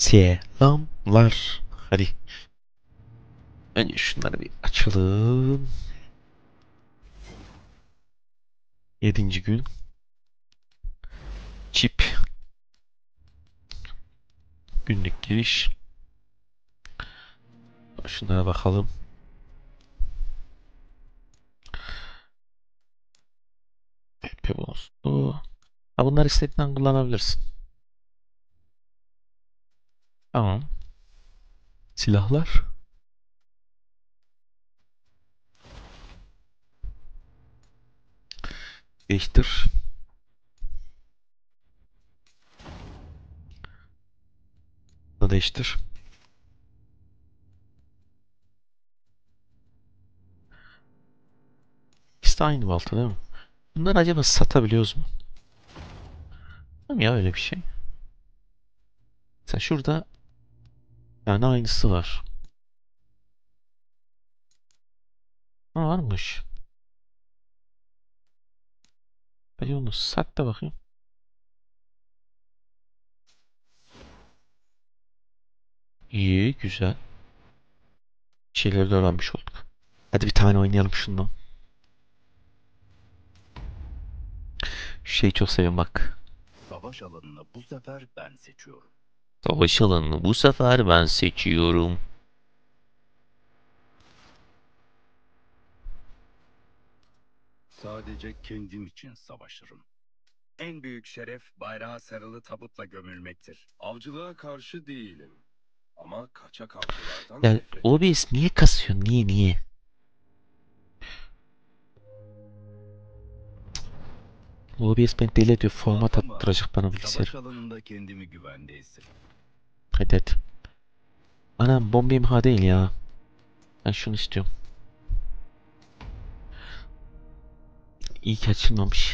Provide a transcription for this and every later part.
Selamlar. Hadi. Önce şunları bir açalım. 7. gün. Çip. Günlük giriş. Şunlara bakalım. Pepe bonusu. Ha, bunları istediğinden kullanabilirsin. Tamam. Silahlar. Değiştir. Bunu değiştir. İkisi de aynı balta değil mi? Bunları acaba satabiliyoruz mu? Tamam ya, öyle bir şey. Sen şurada yani aynısı var. Ha, varmış. Hadi onu sat da bakayım. İyi, güzel. Şeyleri de öğrenmiş olduk. Hadi bir tane oynayalım şundan. Şu şeyi çok seviyorum bak. Savaş alanını bu sefer ben seçiyorum. Savaş alanını bu sefer ben seçiyorum. Sadece kendim için savaşırım. En büyük şeref bayrağa sarılı tabutla gömülmektir. Avcılığa karşı değilim. Ama kaçak avcılardan Ya nefret ederim. OBS niye kasıyor? Niye? OBS beni deli ediyor. Format Korkma. attıracak bana bilgisayarı. Savaş alanında kendimi güvende hissederim. Hadi. Anam, bomba imha değil ya. Ben şunu istiyorum. İyi ki açılmamış.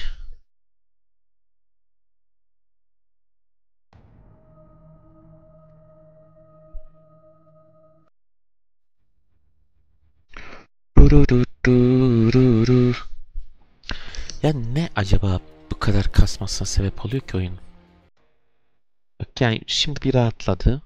Durururururur. Ya ne acaba bu kadar kasmasına sebep oluyor ki oyun? Bak yani şimdi bir rahatladı.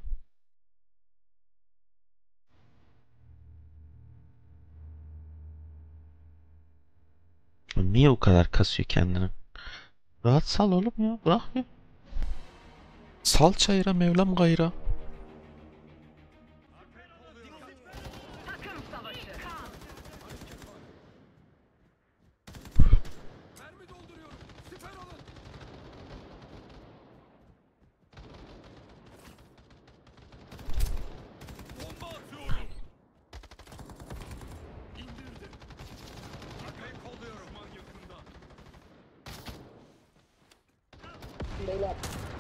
Niye o kadar kasıyor kendini? Rahat sal oğlum ya. Bırak ya. Sal çayıra Mevlam gayra. Takım savaşı. Mermi dolduruyorum. Siper alın. Bomba atıyorum. İndirdim. Arkayı kolluyorum. Düşman yakında. Beyler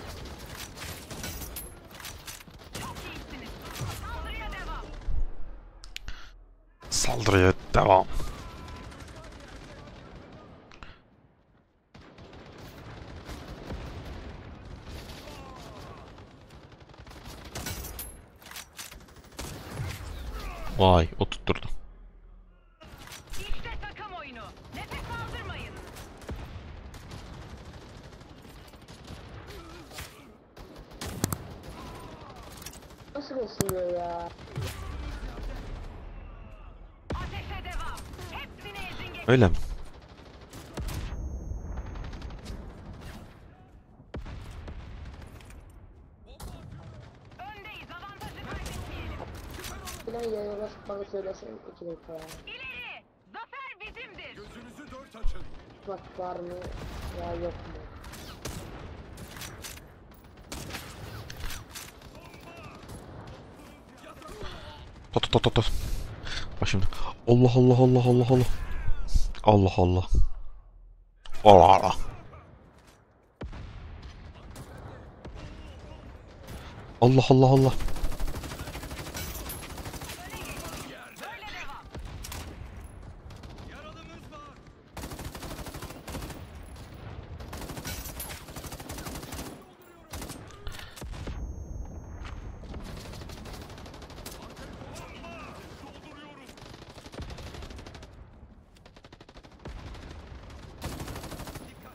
Çok iyisiniz. Saldırıya devam. Saldırıya devam. Vay, oturtturdu. İşte takım oyunu. Nefes aldırmayın. nasıl besliyor ya? Ateşe devam. Hepsini ezin geçin. Öyle mi? Öndeyiz. Avantajı kaybetmeyelim. Falan yayına bana söylesen 2 dakika ya. İleri. Zafer bizimdir. Gözünüzü dört açın. Bak var mı ya yok mu? Tut. Bak şimdi. Allah Allah Allah Allah Allah. Allah Allah. Allah Allah. Allah Allah Allah. Böyle devam. Yaralımız var. Dolduruyorum.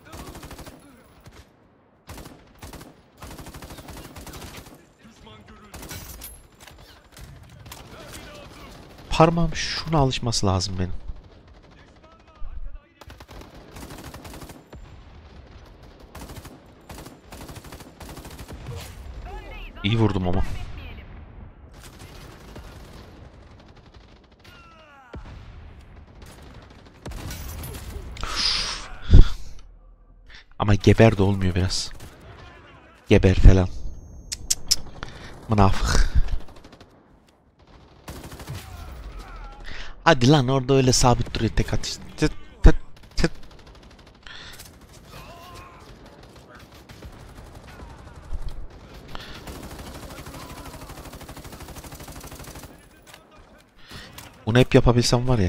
Düşman görüldü. parmağım şuna alışması lazım benim. Öndeyiz. İyi vurdum ama. Kaybetmeyelim. Ama geber de olmuyor biraz. Geber falan. Mınafık. Hadi lan orada öyle sabit duruyor tek atış. Tıt tıt tıt. Bunu hep yapabilsem var ya.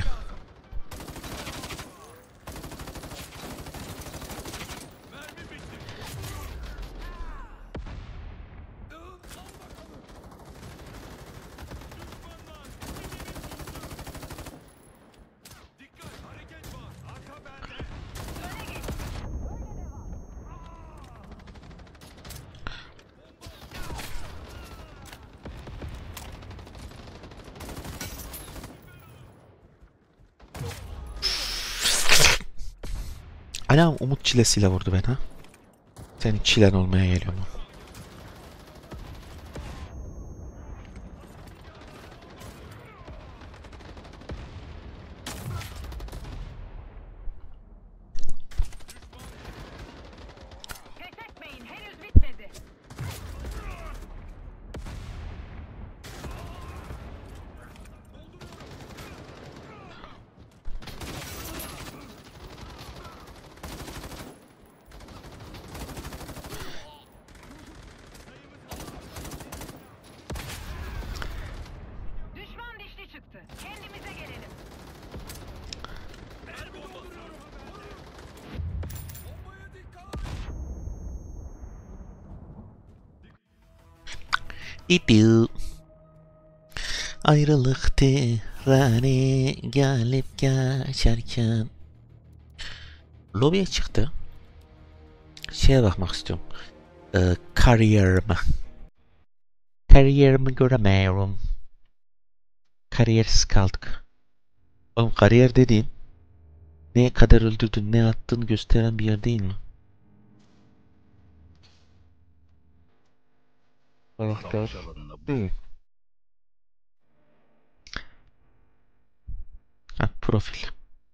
Dikkat, hareket var. Arka bende. Anam Umut çilesiyle vurdu beni ha. Senin çilen olmaya geliyor mu? Pes etmeyin. Henüz bitmedi. Düşman dişli çıktı. Kendimize gelelim. El bombası. Bombaya dikkat. İpiu. Ayrılık treni gelip geçerken. Lobiye çıktı. Şeye bakmak istiyorum. Kariyerime. Kariyerimi göremiyorum. Kariyersiz kaldık. Oğlum kariyer dediğin ne kadar öldürdün, ne attığını gösteren bir yer değil mi? Karakter. Savaş alanına bu. Değil. Ha, profil.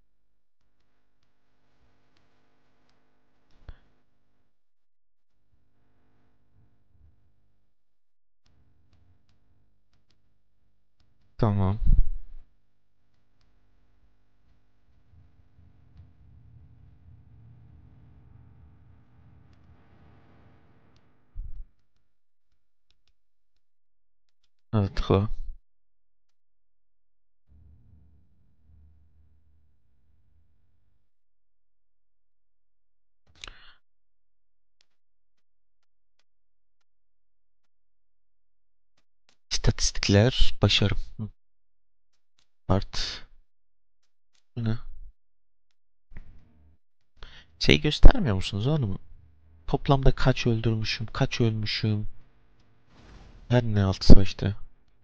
Tamam. Evet, tıkla. İstatistikler, başarım. Hı. Part. Bu ne? Şey göstermiyor musunuz oğlum? Toplamda kaç öldürmüşüm, kaç ölmüşüm. Her ne altı işte.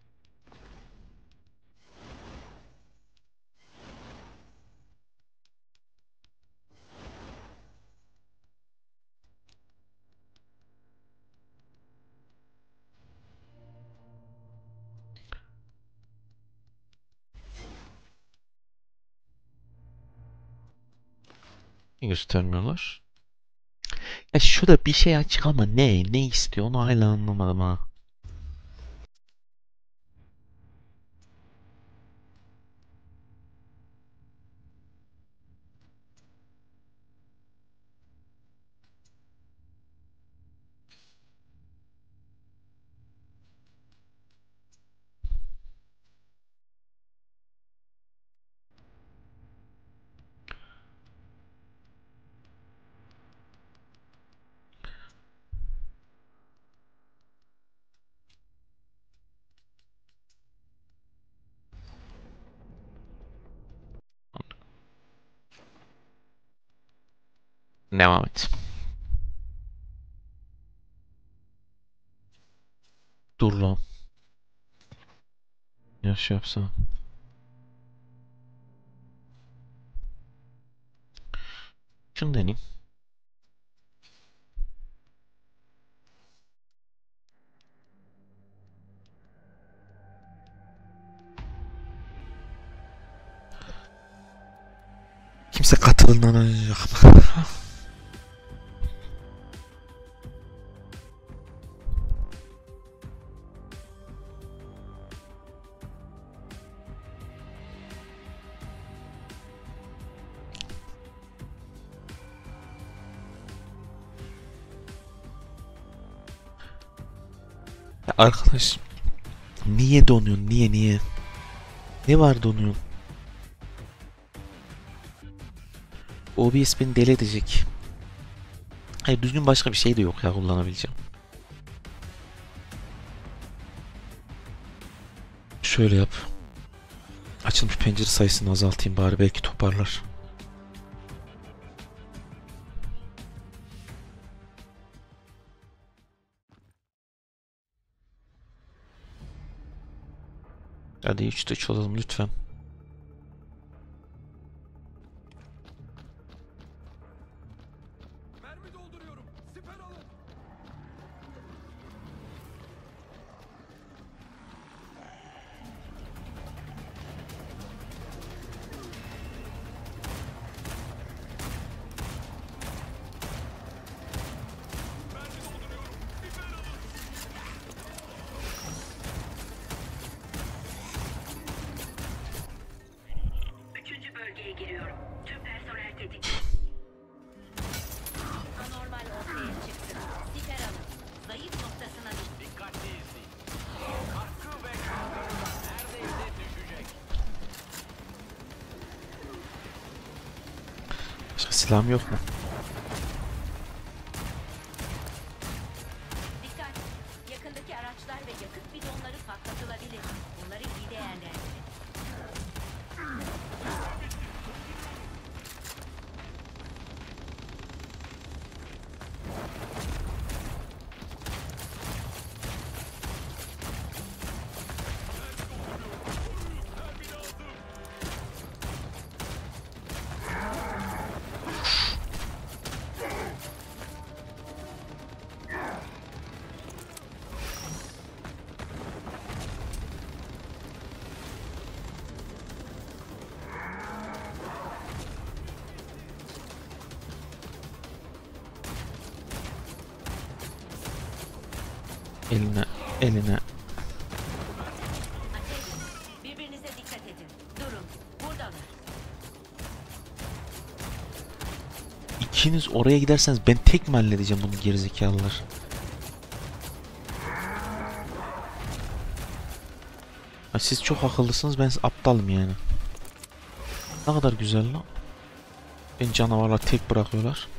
Niye göstermiyorlar? Ya şurada bir şey açık ama ne? Ne istiyor onu hala anlamadım ha. Devam et. Dur lan. Ya şey yapsana. Şunu deneyeyim. Kimse katılınacak mı? Ya arkadaş, niye donuyorsun? Niye? Ne var donuyorsun? OBS beni deli edecek. Hayır, düzgün başka bir şey de yok ya kullanabileceğim. Şöyle yap. Açılmış pencere sayısını azaltayım bari, belki toparlar. Hadi 3'te çalalım lütfen. Mermi dolduruyorum. Siper alın. Mermi dolduruyorum. Siper alın. Üçüncü bölgeye giriyorum. Tüm personel tetikte. Anormal ortaya çıktı. Siper alın. Zayıf noktasına düştü. Dikkatli izleyin. Katkı ve kaldırma neredeyse düşecek. Başka silahım yok mu? Dikkat! Yakındaki araçlar ve yakıt bidonları patlatılabilir. Bunları iyi değerlendirin. Eline. Ateş! Birbirinize dikkat edin. Durun. Buradalar. İkiniz oraya giderseniz ben tek mi halledeceğim bunu, gerizekalılar? Ha, siz çok akıllısınız, ben aptalım yani. Ne kadar güzel lan. Beni canavarlar tek bırakıyorlar.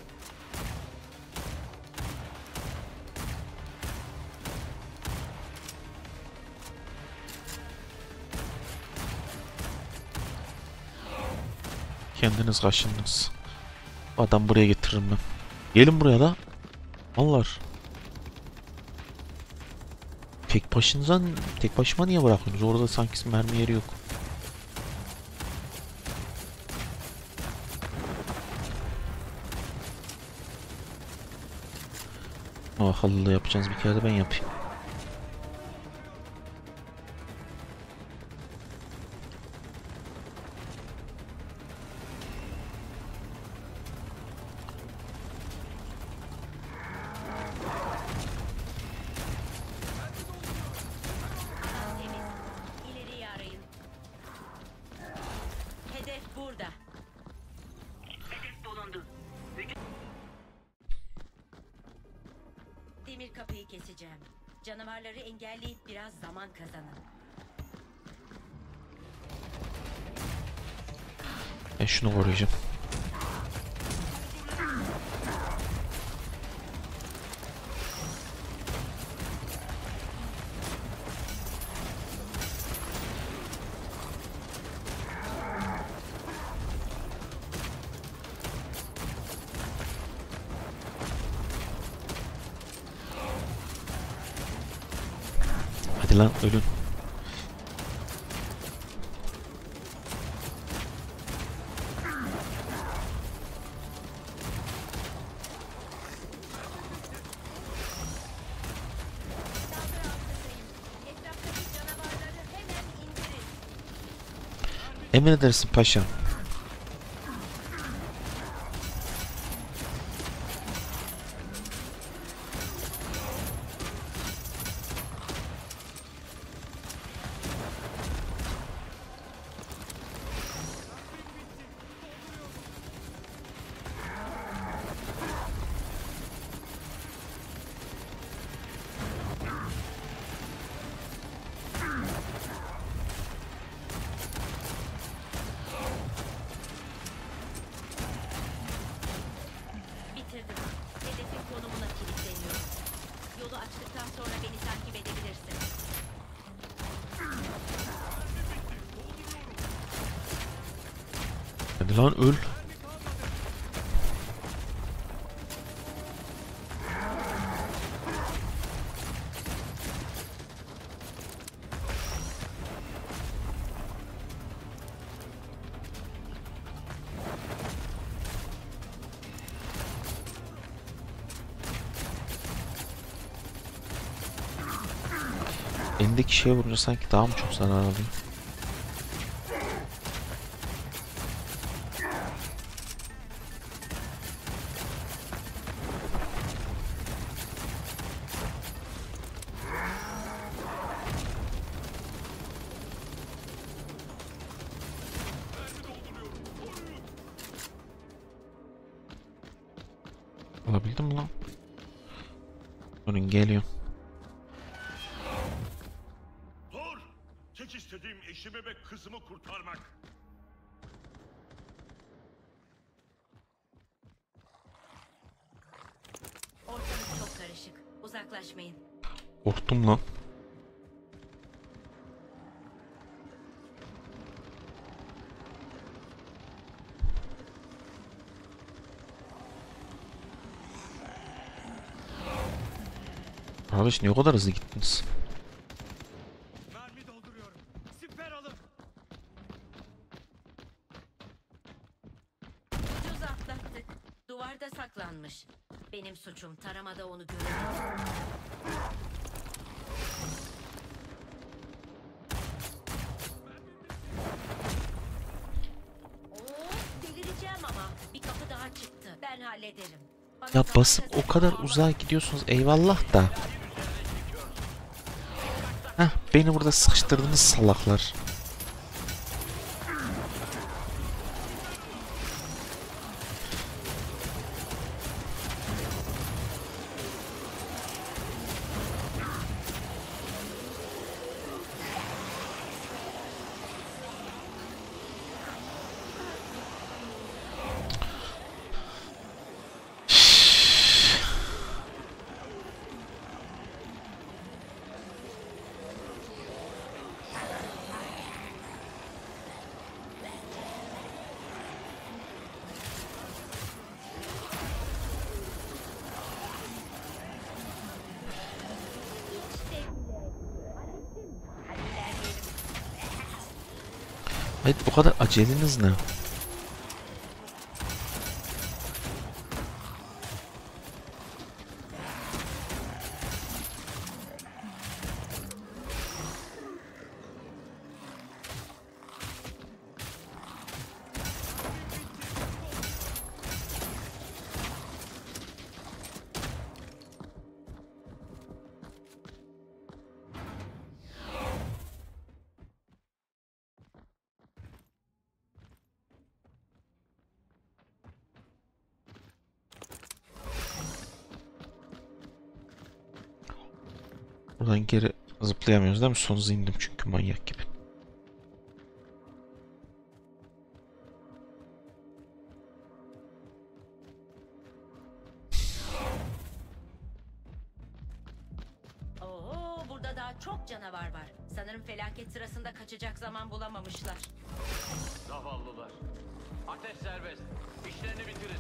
Kendiniz kaşındınız. Adam buraya getiririm ben. Gelin buraya da. Mallar. Tek başıma niye bırakıyorsunuz? Orada sanki mermi yeri yok. O akıllı yapacağınız bir kere de ben yapayım. Alan temiz. İleriyi arayın. Hedef burada. Hedef bulundu. Demir kapıyı keseceğim. Canavarları engelleyip biraz zaman kazanın. Ben şunu koruyacağım. Hadi lan ölün. Emredersin paşam. Bitirdim. Hedefin konumuna kilitleniyorum. Yolu açtıktan sonra beni takip edebilirsin. Hadi lan öl. Elindeki şeye vurunca sanki daha mı çok zarar alıyor? Alabildim mi lan? Durun geliyor. Dur! Tek istediğim eşimi ve kızımı kurtarmak. Ortalık çok karışık. Uzaklaşmayın. Korktum lan. Kardeş niye o kadar hızlı gittiniz? Mermi dolduruyorum. Siper alın. Ucuz atlattık. Duvarda saklanmış. Benim suçum. Taramada onu göremedim. Oo, delireceğim ama. Bir kapı daha çıktı. Ben hallederim. Bana Ya zaman basıp o kazanmak kadar olmaz. uzağa gidiyorsunuz eyvallah da. Heh, beni burada sıkıştırdınız salaklar. Hayır bu kadar aceleniz ne? Buradan geri zıplayamıyoruz değil mi? Son hızı indim çünkü manyak gibi. Oo, burada daha çok canavar var. Sanırım felaket sırasında kaçacak zaman bulamamışlar. Zavallılar. Ateş serbest. İşlerini bitirin.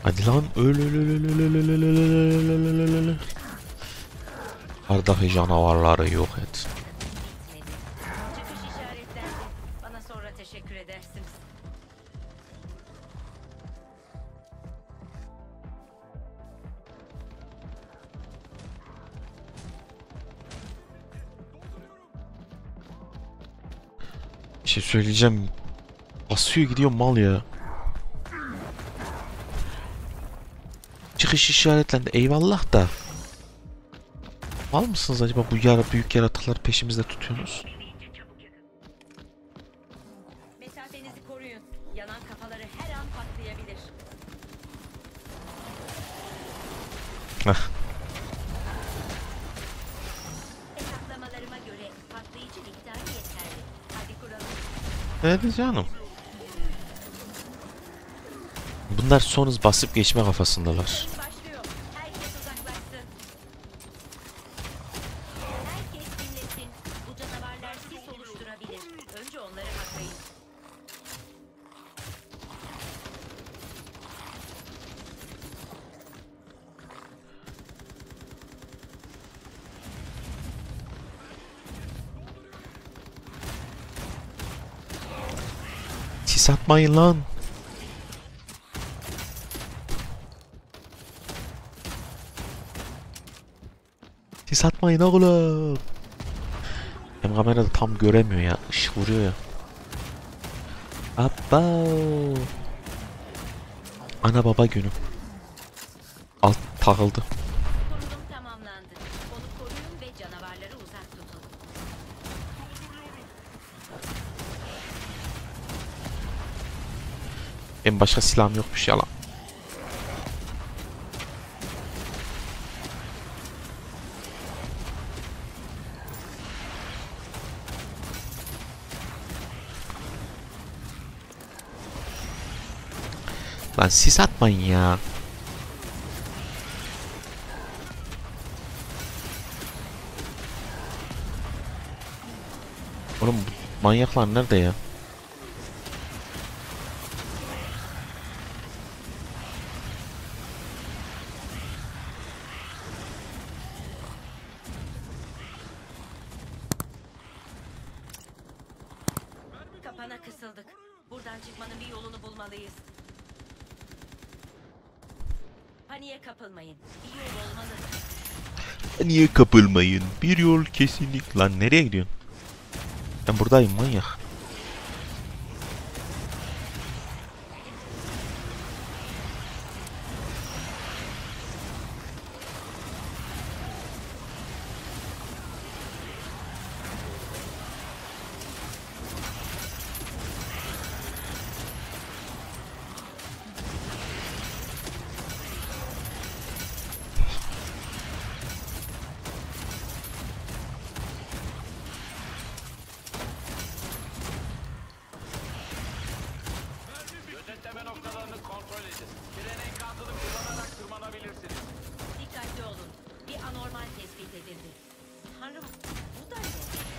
Hadi lan öl öl öl öl öl öl öl öl öl öl öl öl öl öl. Ardaki canavarları yok et. Bitmedi. Çıkış işaretlendi. Bana sonra teşekkür edersiniz. Bir şey söyleyeceğim. Basıyor gidiyor mal ya. Çıkış işaretlendi. Eyvallah da. Mal mısınız acaba bu büyük yaratıkları peşimizde tutuyorsunuz? Mesafenizi koruyun. Yanan kafaları her an patlayabilir. Heh. Hesaplamalarıma göre patlayıcı miktarı yeterli. Hadi kuralım. Evet canım. Bunlar son hız basıp geçme kafasındalar. Başlıyor. Herkes uzaklaşsın. Herkes dinlesin. Bu canavarlar sis oluşturabilir. Önce onları haklayın. Sis atmayın lan. Sis atmayın oğlum. Hem kamerada tam göremiyor ya. Işık vuruyor ya. Abba. Ana baba günü. Alt takıldı. Kurulum tamamlandı. Onu koruyun ve canavarları uzak tutun. Benim başka silahım yokmuş yalan. Lan sis atmayın ya. Oğlum bu manyaklar nerede ya? Kapana kısıldık. Buradan çıkmanın bir yolunu bulmalıyız. Paniğe kapılmayın. Bir yol olmalı. Niye kapılmayın? Bir yol kesinlik. Lan nereye gidiyorsun? Ben buradayım manyak. Gözetleme noktalarını kontrol edin. Tren enkazını kullanarak tırmanabilirsiniz. Dikkatli olun. Bir anormal tespit edildi. Tanrım, bu da ne?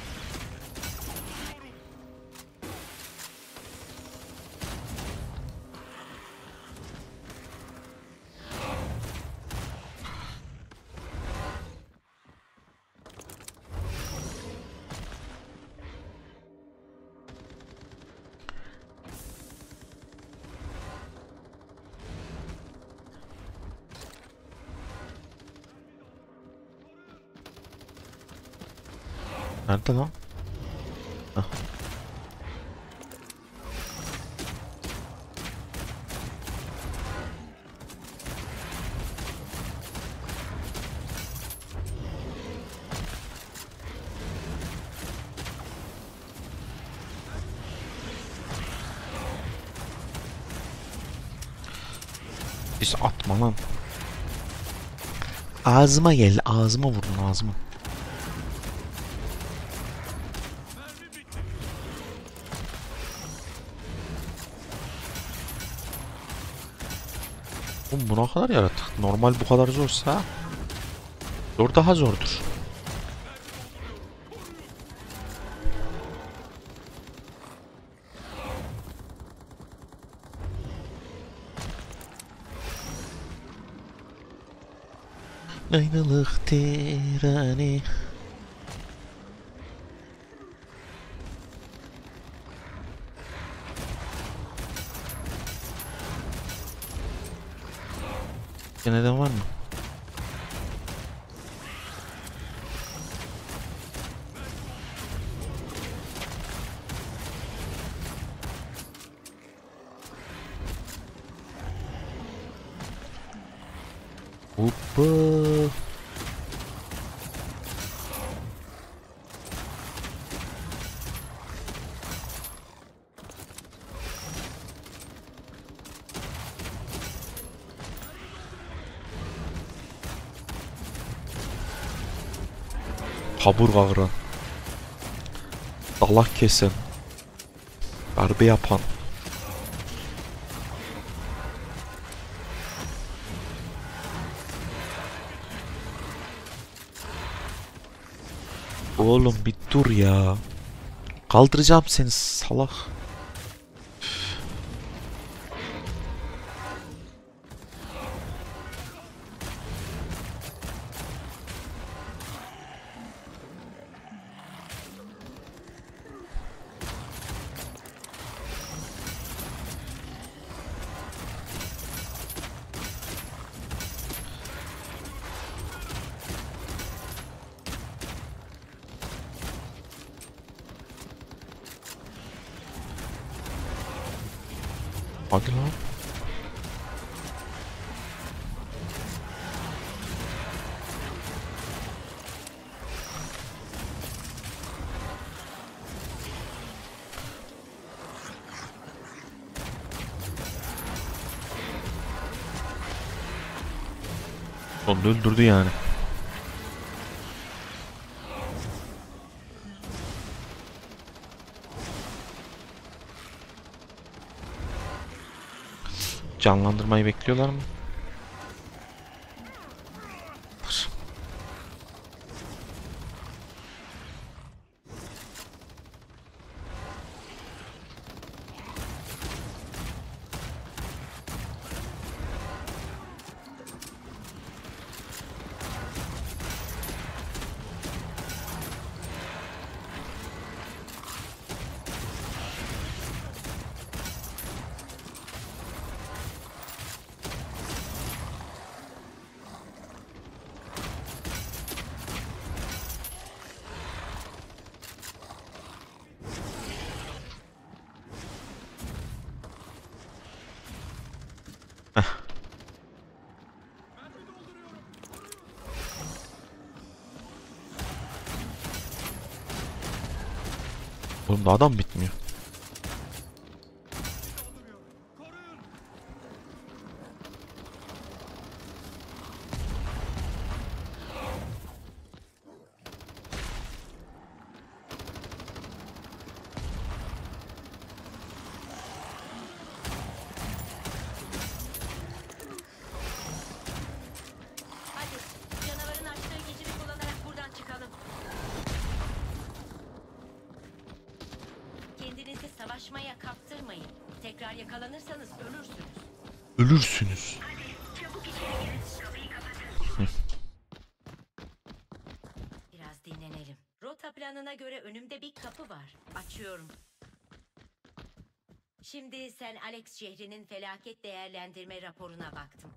Nerede lan? Hah. Hiç atma lan. Ağzıma gel. Ağzıma vurdun ağzıma. Oğlum bu ne kadar yaratık. Normal bu kadar zorsa zor daha zordur. Aynılık tirani. Neden var mı? Hoppa. Kaburga kıran. Dalak kesen. Darbe yapan. Oğlum bir dur ya. Kaldıracağım seni salak. Hadi lan. Onu öldürdü yani. Canlandırmayı bekliyorlar mı? Oğlum da adam bitmiyor. Hadi canavarın açtığı geçidi kullanarak buradan çıkalım. Kendinizi savaşmaya kaptırmayın. Tekrar yakalanırsanız ölürsünüz. Ölürsünüz. Biraz dinlenelim. Rota planına göre önümde bir kapı var. Açıyorum. Şimdi sen Alex şehrinin felaket değerlendirme raporuna baktım.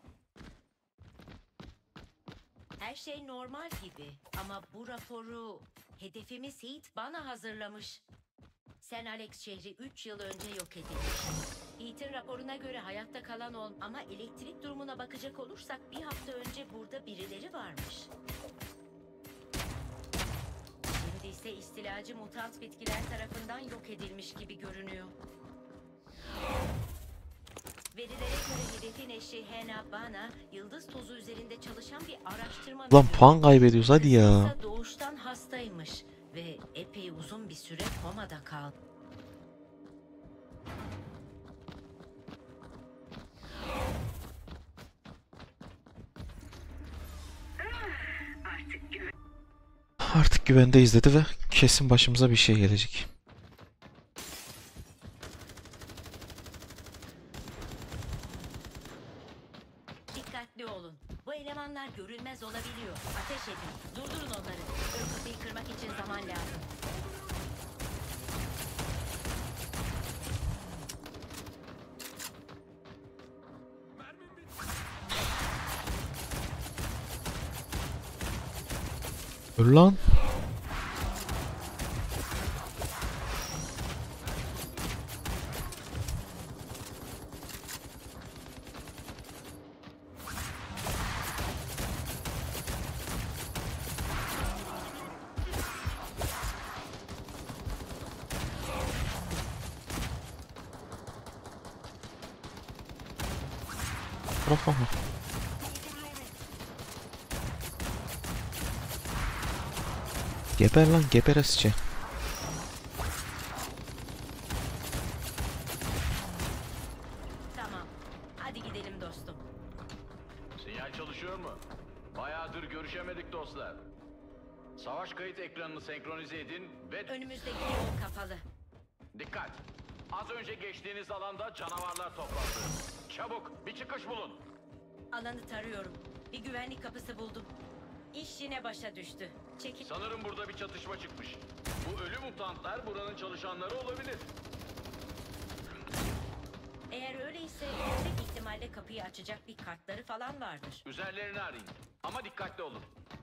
Her şey normal gibi ama bu raporu hedefimiz Heat bana hazırlamış. Sen Alex şehri 3 yıl önce yok edilmiş. Heat'in raporuna göre hayatta kalan ama elektrik durumuna bakacak olursak bir hafta önce burada birileri varmış. Şimdi ise istilacı mutant bitkiler tarafından yok edilmiş gibi görünüyor. Verilere göre hedefin eşi Hena Bana, yıldız tozu üzerinde çalışan bir araştırma... Lan puan kaybediyoruz hadi ya. Kızı ise doğuştan hastaymış ve epey uzun bir süre komada kaldı. Artık güvendeyiz dedi ve kesin başımıza bir şey gelecek. Dikkatli olun. Bu eleman Elemanlar görünmez olabiliyor. Ateş edin. Durdurun onları. Ön kapıyı kırmak için zaman lazım. Dur lan. Tarafa mı? Geber lan, geber asçı. Tamam. Hadi gidelim dostum. Sinyal çalışıyor mu? Bayağıdır görüşemedik dostlar. Savaş kayıt ekranını senkronize edin ve Önümüzdeki yol kapalı. dikkat! Az önce geçtiğiniz alanda canavarlar toplandı. Çabuk bir çıkış bulun. Alanı tarıyorum. Bir güvenlik kapısı buldum. İş yine başa düştü. Çekil. Sanırım burada bir çatışma çıkmış. Bu ölü mutantlar buranın çalışanları olabilir. Eğer öyleyse yüksek ihtimalle kapıyı açacak bir kartları falan vardır. Üzerlerini arayın. Ama dikkatli olun.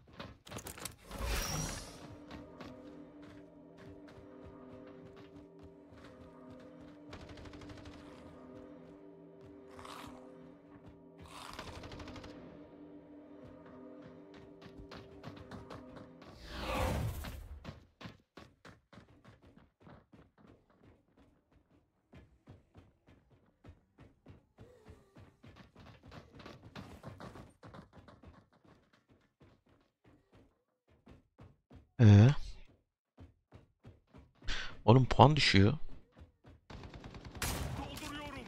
Ee? Oğlum puan düşüyor. Dolduruyorum.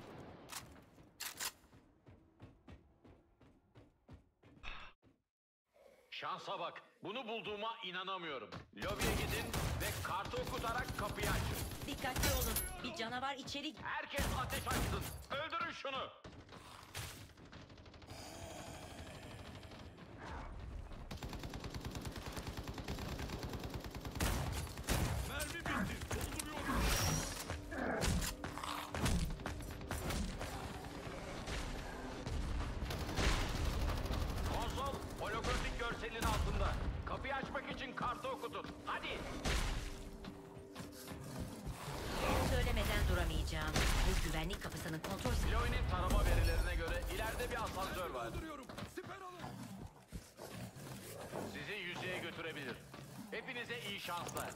Şansa bak. Bunu bulduğuma inanamıyorum. Lobiye gidin ve kartı okutarak kapıyı açın. Dikkatli olun. Bir canavar içeri... Herkes ateş açsın. Öldürün şunu. Mermi bitti. Dolduruyorum. Konsol holografik görselin altında. Kapıyı açmak için kartı okutun. Hadi. Söylemeden duramayacağım. Bu güvenlik kapısının kontrol... Chloe'nin tarama verilerine göre ileride bir asansör var. Dolduruyorum. Siper alın. Sizi yüzeye götürebilir. Hepinize iyi şanslar.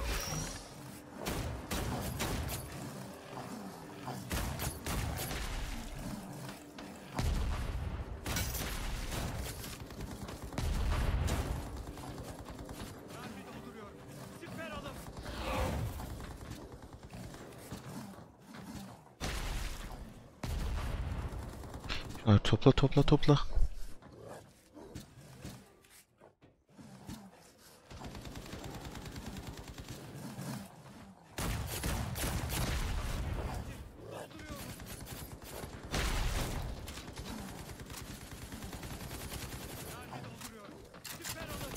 Mermi dolduruyorum. Siper alın. Topla topla topla. Mermi dolduruyorum. Siper alın.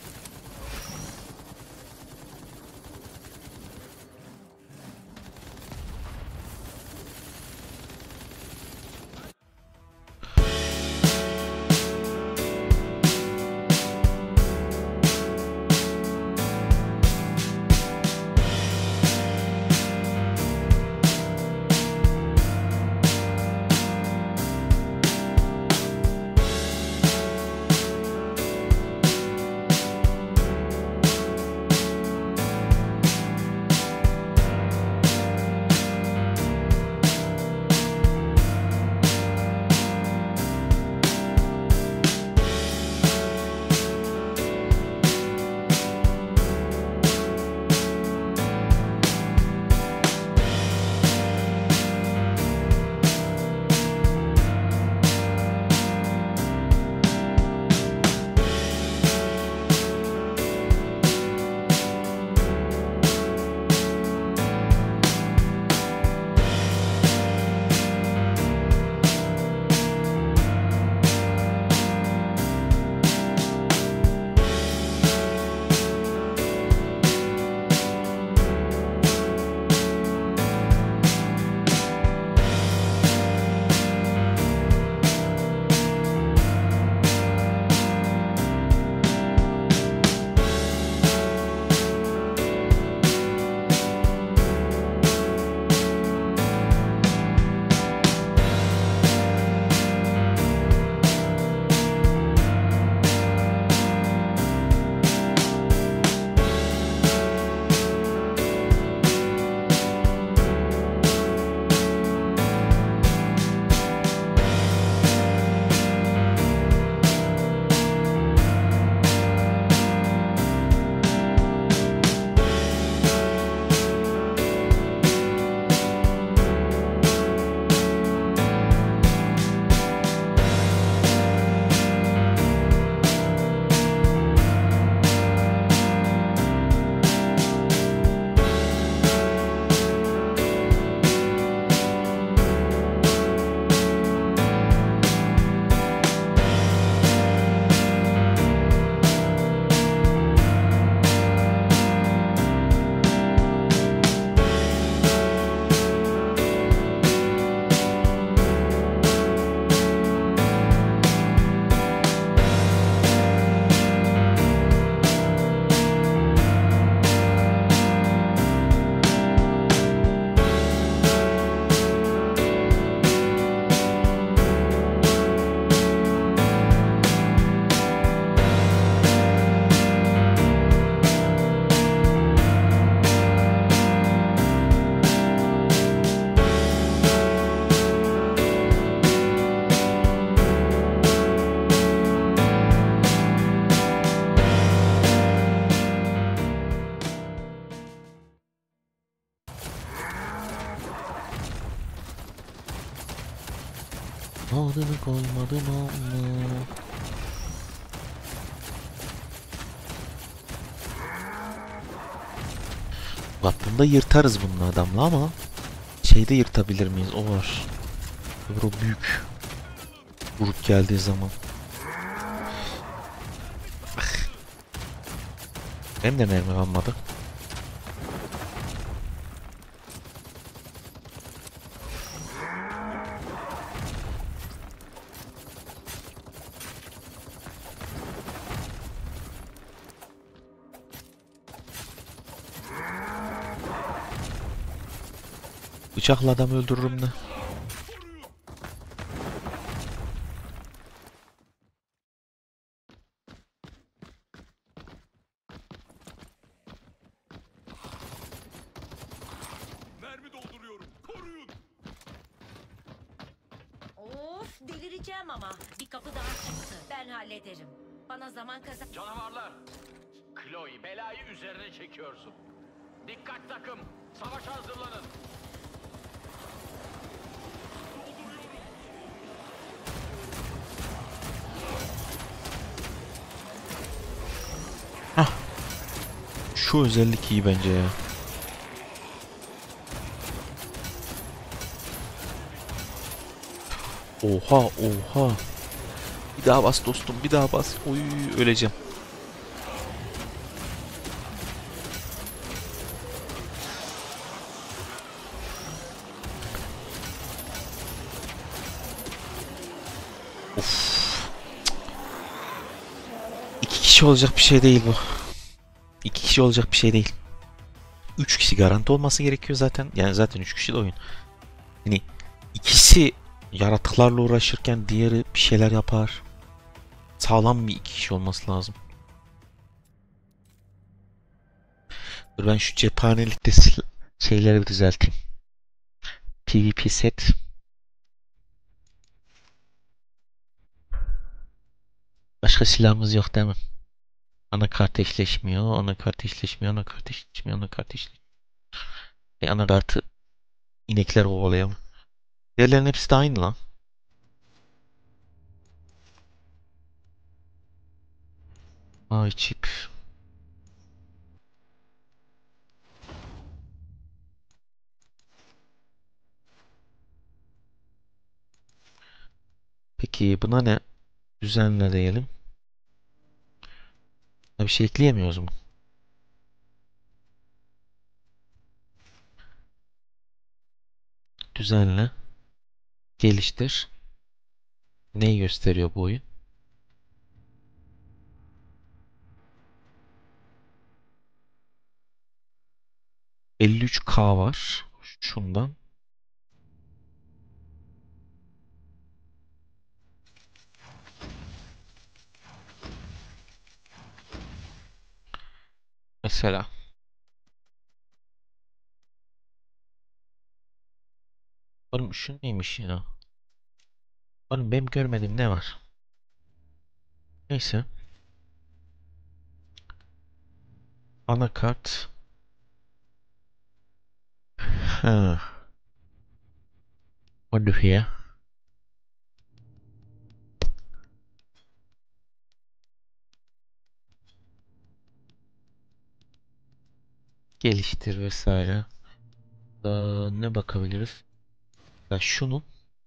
Adını koymadım ama. Bak bunda yırtarız bunun adamla ama şeyde yırtabilir miyiz? O var. Öbür o büyük grup geldiği zaman. Hem de mermi kalmadı. Bıçakla adam öldürürüm de. Mermi dolduruyorum. Koruyun. Of, delireceğim ama. Bir kapı daha çıktı. Ben hallederim. Bana zaman kazan... Canavarlar! Chloe, belayı üzerine çekiyorsun. Dikkat takım! Savaşa hazırlanın! Şu özellik iyi bence ya. Oha oha. Bir daha bas dostum, bir daha bas. Oy, öleceğim. Of. İki kişi olacak bir şey değil bu. İki kişi olacak bir şey değil. Üç kişi garanti olması gerekiyor zaten. Yani zaten üç kişi de oyun. Hani ikisi yaratıklarla uğraşırken diğeri bir şeyler yapar. Sağlam bir iki kişi olması lazım. Dur ben şu cephanelikte şeyleri bir düzelteyim. PvP set. Başka silahımız yok değil mi? Anakart eşleşmiyor, anakart eşleşmiyor, anakart eşleşmiyor, anakart eşleşmiyor. Anakartı inekler kovalıyor. Diğerlerin hepsi de aynı lan. Mavi çip. Peki buna ne? Düzenle diyelim. Bir şey ekleyemiyoruz mu? Düzenle. Geliştir. Neyi gösteriyor bu oyun? 53K var. Şundan. Mesela. Oğlum şu neymiş ya? Oğlum benim görmediğim ne var? Neyse. Anakart. Ha. What do here? Geliştir vesaire. Daha ne bakabiliriz? Ya şunun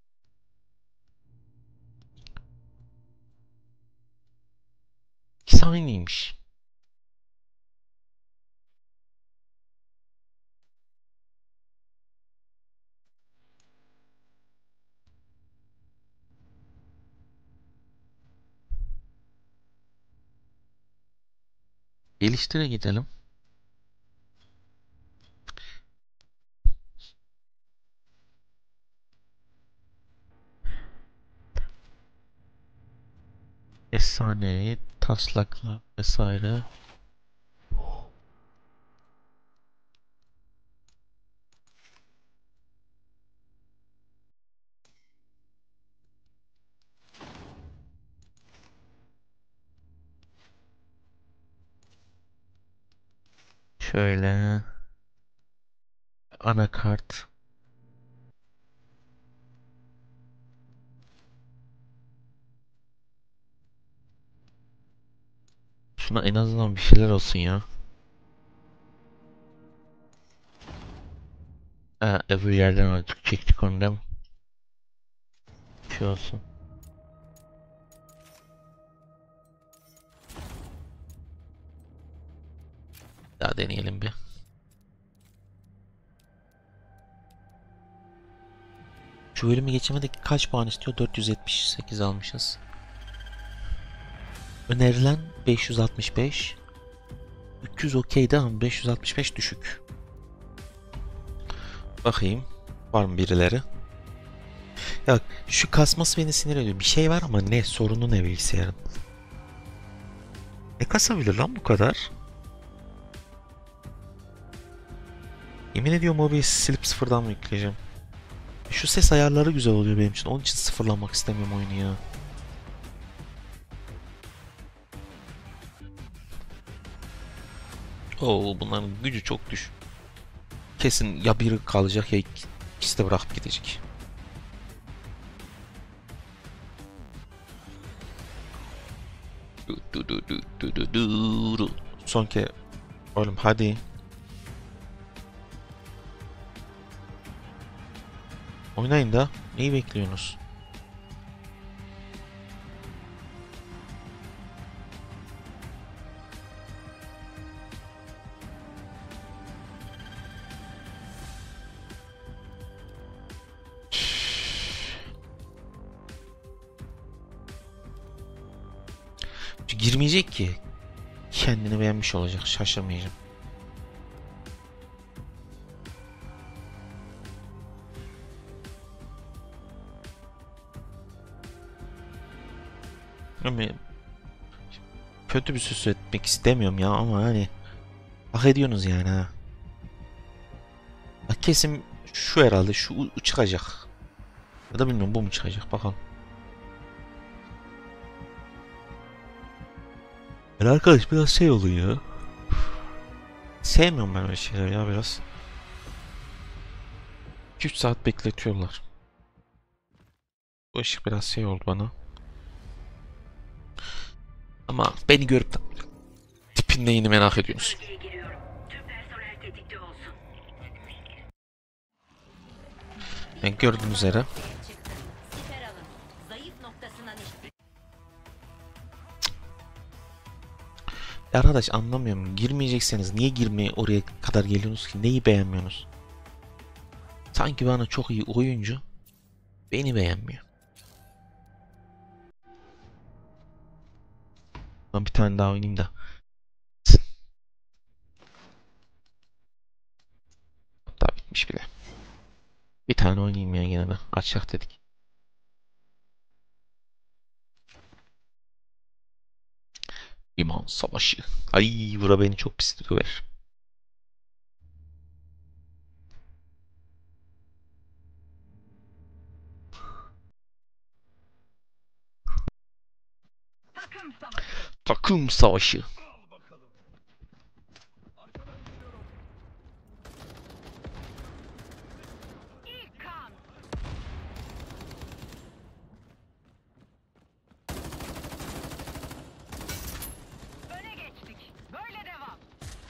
ikisi aynıymış. Geliştire gidelim. Efsanevi taslakla vesaire. Şöyle anakart. Şuna en azından bir şeyler olsun ya. Ha, öbür yerden artık çektik onu değil mi? Bir şey olsun. Daha deneyelim bir. Şu bölümü geçemedik, kaç puan istiyor? 478 almışız. Önerilen 565. 300 okeydi ama 565 düşük. Bakayım. Var mı birileri? Ya şu kasması beni sinir ediyor. Bir şey var ama ne? Sorunu ne bilgisayarın? Ne kasabilir lan bu kadar? Yemin ediyorum OBS'i silip sıfırdan mı yükleyeceğim? Şu ses ayarları güzel oluyor benim için. Onun için sıfırlamak istemiyorum oyunu ya. Oo, bunların gücü çok düşük. Kesin ya biri kalacak ya ikisi de bırakıp gidecek. Son kez. Oğlum hadi. Oynayın da. Neyi bekliyorsunuz? Girmeyecek ki. Kendini beğenmiş olacak. Şaşırmayacağım. Ama kötü bir söz etmek istemiyorum ya ama hani hak ediyorsunuz yani ha. Bak kesin şu herhalde şu çıkacak. Ya da bilmiyorum bu mu çıkacak bakalım. Yani arkadaş biraz şey olun ya. Sevmiyorum ben öyle şeyler ya biraz. 2-3 saat bekletiyorlar. Bu ışık biraz şey oldu bana. Ama beni görüp tipin neyini merak ediyorsun. Ben gördüğünüz üzere. Siper alın. Zayıf noktasına nişan. Ya arkadaş anlamıyorum. Girmeyecekseniz niye girmeye oraya kadar geliyorsunuz ki? Neyi beğenmiyorsunuz? Sanki bana çok iyi oyuncu beni beğenmiyor. Ben bir tane daha oynayayım da. Hatta bitmiş bile. Bir tane oynayayım ya yine de. Açacak dedik. İman Savaşı. Ay bura beni çok pis döver. Takım Savaşı. Öne geçtik. Böyle devam.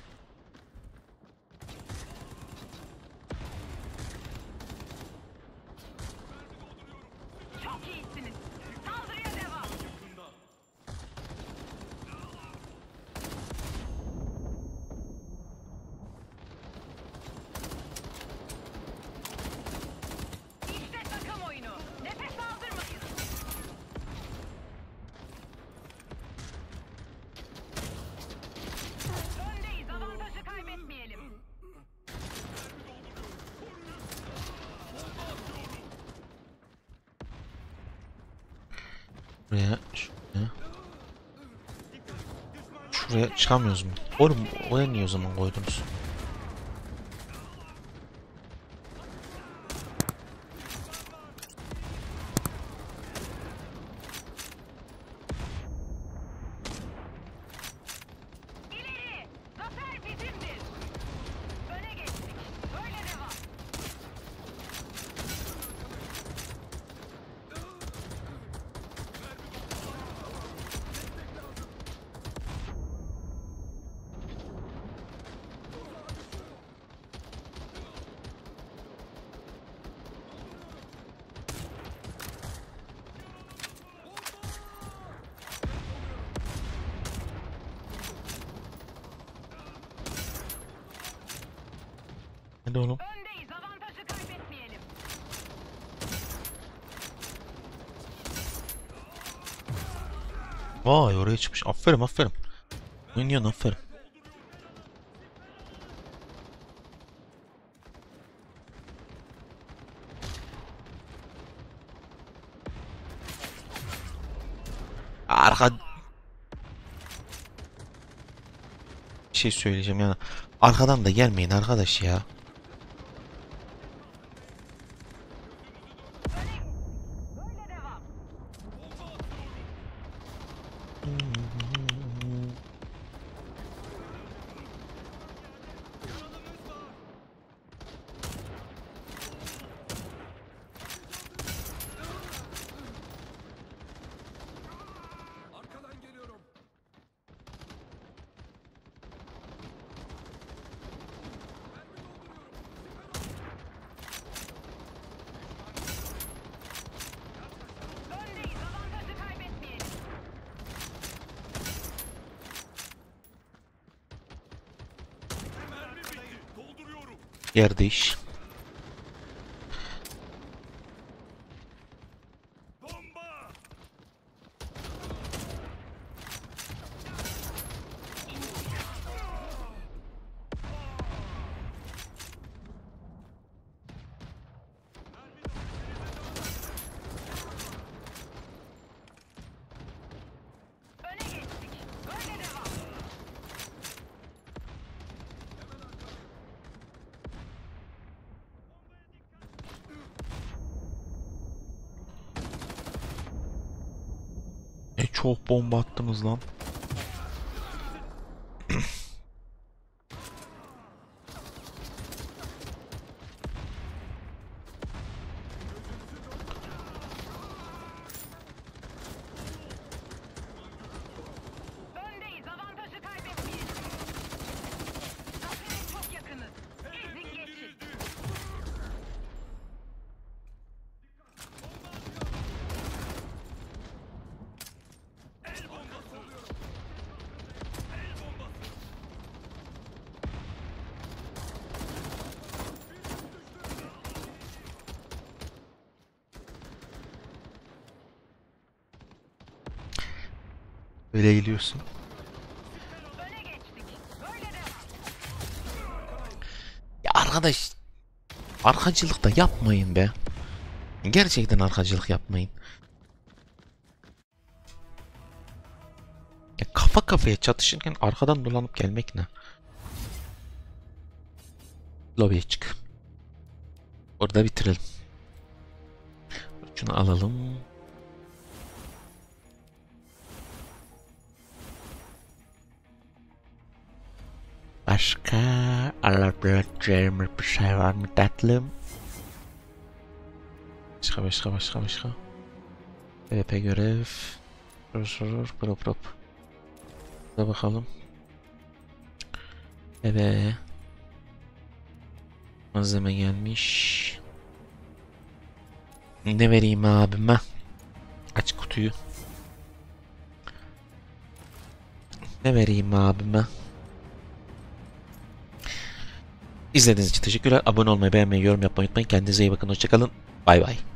Çok iyisiniz. Saldırıya devam. İşte takım oyunu. Nefes aldırmayın. Öndeyiz. Avantajı kaybetmeyelim. Şuraya çıkamıyoruz mu? Oğlum oraya niye o zaman koydunuz? İleri. Zafer bizimdir. Öne geçtik. Böyle devam. Hadi oğlum. Öndeyiz. Avantajı kaybetmeyelim. Vay oraya çıkmış. Aferin aferin. Oynuyorsun aferin. Arka... Bir şey söyleyeceğim yani. Arkadan da gelmeyin arkadaş ya. Böyle devam. Öndeyiz. Avantajı kaybetmeyelim. Mermi bitti. Dolduruyorum. Yer değiş. Bomba. Öne geçtik. Böyle devam. Çok bomba attınız lan. Öndeyiz. Avantajı kaybetmeyelim. Zafere çok yakınız. Ezin geçin. El bombası. El bombası. Böyle eğiliyorsun. Öne geçtik. Böyle devam. Ya arkadaş. Arkacılık da yapmayın be. Gerçekten arkacılık yapmayın. Ya kafa kafaya çatışırken arkadan dolanıp gelmek ne? Lobiye çık. Orada bitirelim. Şunu alalım. Başka alabileceğimiz bir şey var mı tatlım? Başka. PvP görev. Prop. Burada bakalım. Evet. Malzeme gelmiş. Ne vereyim abime? Aç kutuyu. Ne vereyim abime? İzlediğiniz için teşekkürler. Abone olmayı, beğenmeyi, yorum yapmayı unutmayın. Kendinize iyi bakın. Hoşçakalın. Bay bay.